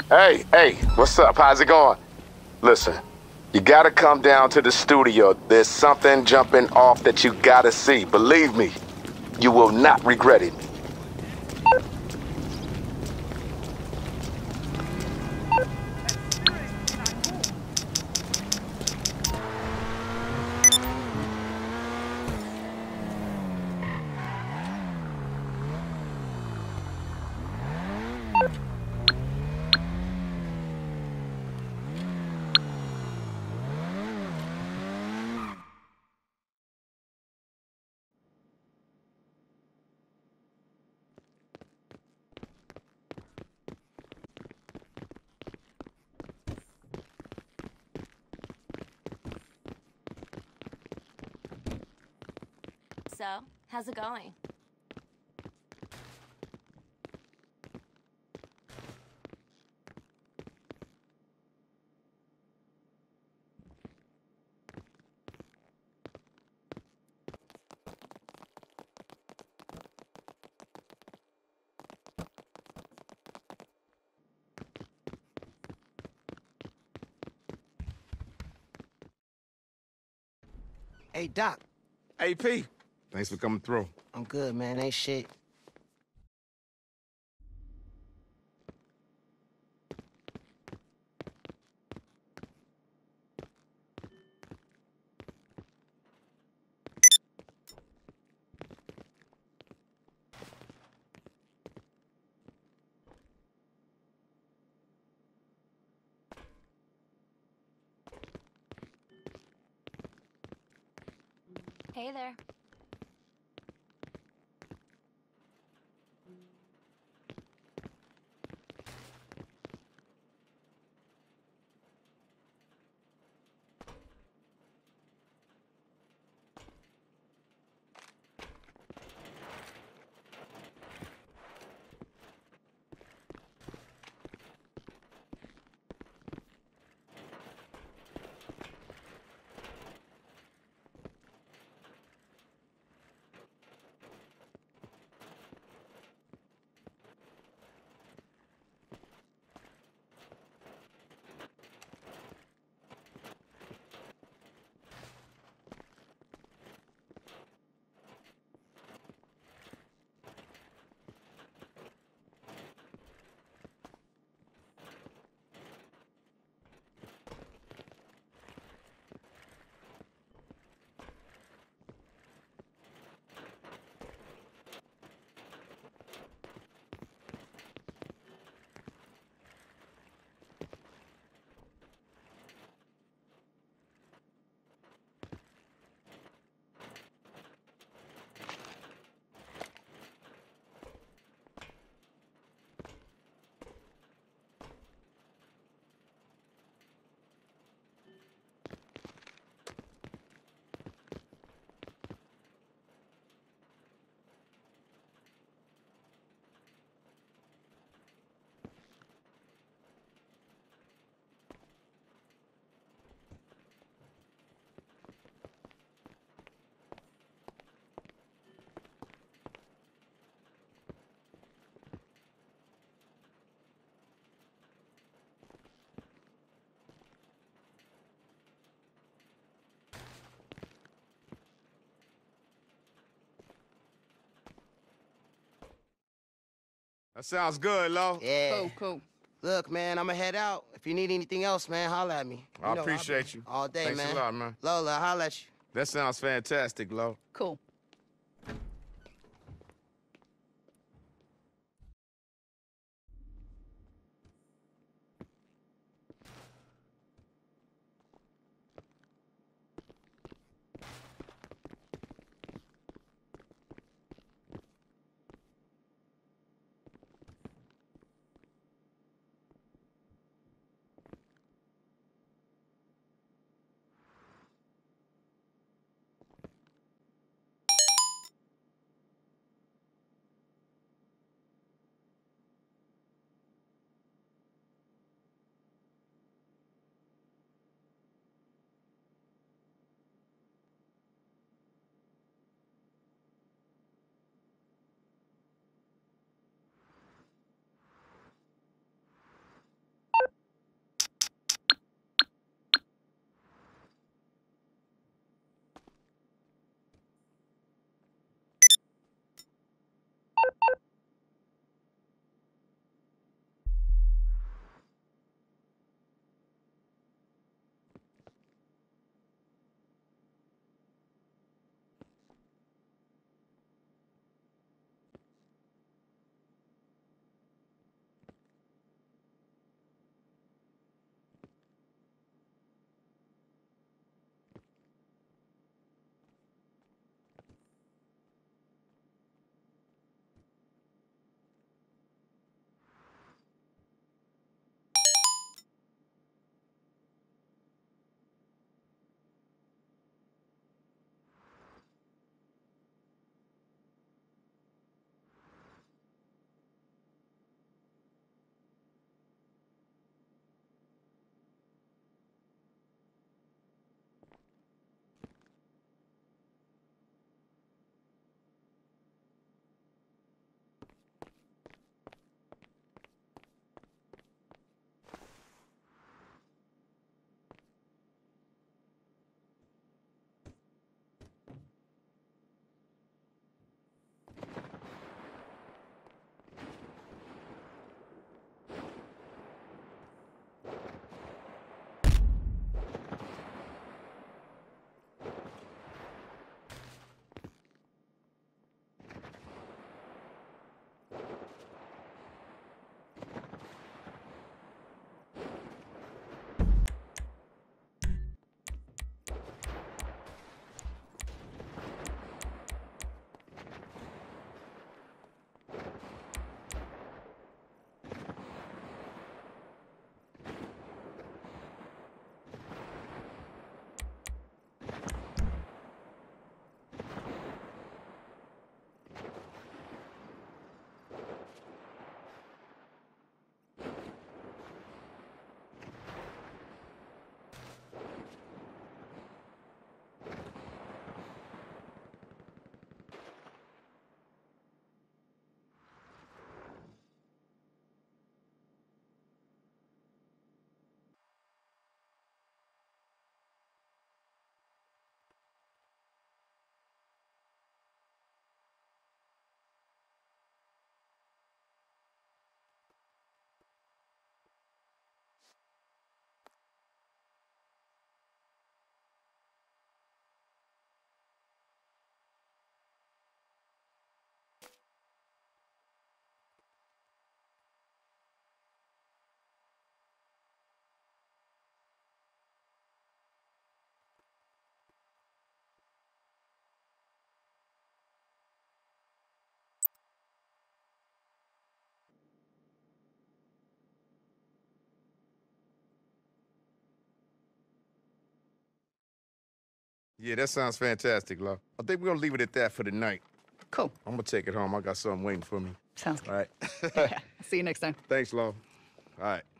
Hey, what's up? How's it going? Listen, you gotta come down to the studio. There's something jumping off that you gotta see. Believe me, you will not regret it. So, how's it going? Hey, Doc. AP, thanks for coming through. I'm good, man. Ain't shit. Hey there. That sounds good, Lo. Yeah. Cool. Look, man, I'ma head out. If you need anything else, man, holla at me. I appreciate you. All day, Thanks man. a lot, man. Lola, holla at you. That sounds fantastic, Lo. Cool. Yeah, that sounds fantastic, Lo. I think we're gonna leave it at that for the night. Cool. I'm gonna take it home. I got something waiting for me. Sounds good. All right. Yeah. See you next time. Thanks, Lo. All right.